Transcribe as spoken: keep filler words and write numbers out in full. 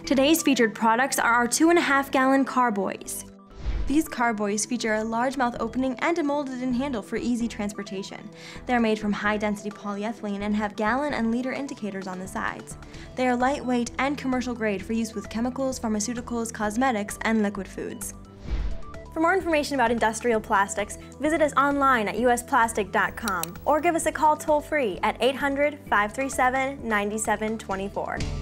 Today's featured products are our two and a half gallon Carboys. These Carboys feature a large mouth opening and a molded-in handle for easy transportation. They are made from high-density polyethylene and have gallon and liter indicators on the sides. They are lightweight and commercial grade for use with chemicals, pharmaceuticals, cosmetics, and liquid foods. For more information about industrial plastics, visit us online at u s plastic dot com or give us a call toll-free at eight hundred, five three seven, nine seven two four.